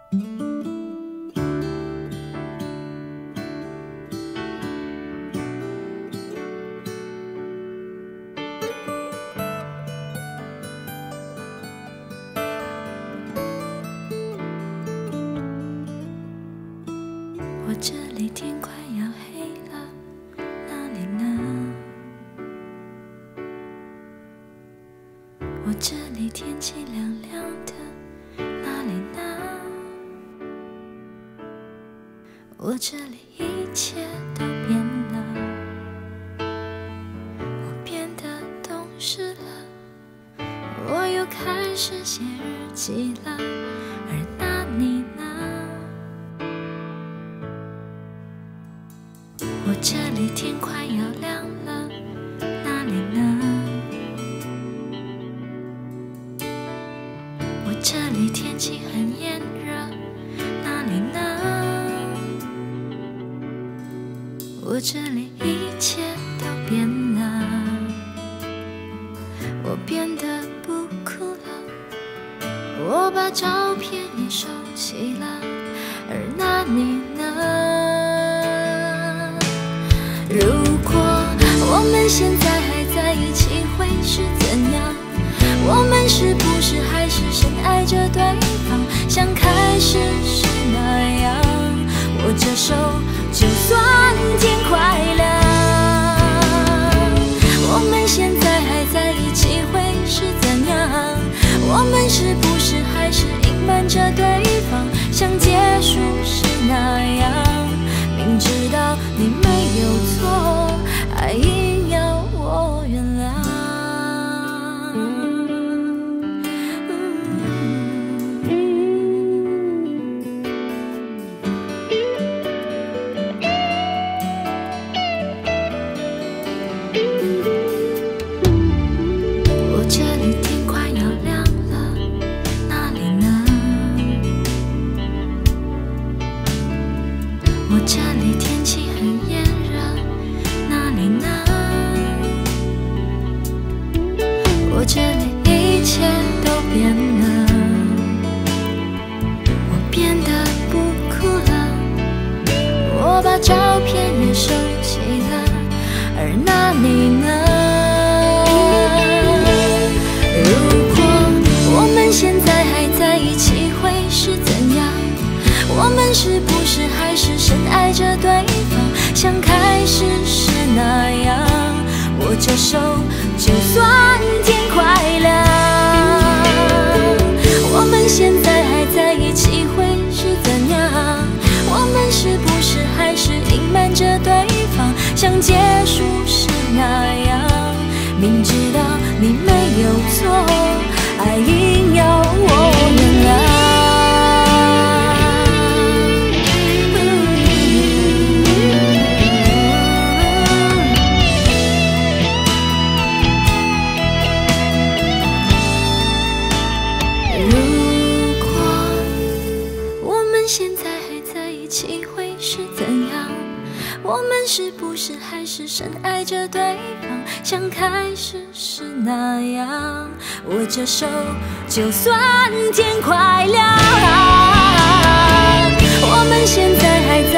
我这里天快要黑了，哪里呢？我这里天气凉凉的，哪里呢？我这里一切都变了，我变得懂事了，我又开始写日记了，而那你呢？我这里天快要亮了，哪里呢？我这里天气很炎热，哪里呢？我这里一切都变了，我变得不哭了，我把照片也收起了，而那你呢？如果我们现在还在一起会是怎样？我们是不是还是深爱着对方，像开始时那样？握着手就算天快亮。我们现在还在一起会是怎样？我们是不是还是隐瞒着对方，像结束时那样？明知道你没有错，还硬要我原谅。我这里天快要亮了，哪里呢？我这里天气很炎热，哪里呢？我这里一切都变了，我变得不哭了，我把照片也收起了，而那你呢？如果我们现在还在一起会是怎样？我们是不是还是深爱着对方，像开始时那样？握着手就算天快亮。我们现在还在一起会是怎样？我们是不是还是隐瞒着对方，像结束时那样？明知道你没有错，还硬要我原谅。我们是不是还是深爱着对方，像开始时那样？握着手就算天快亮。我们现在还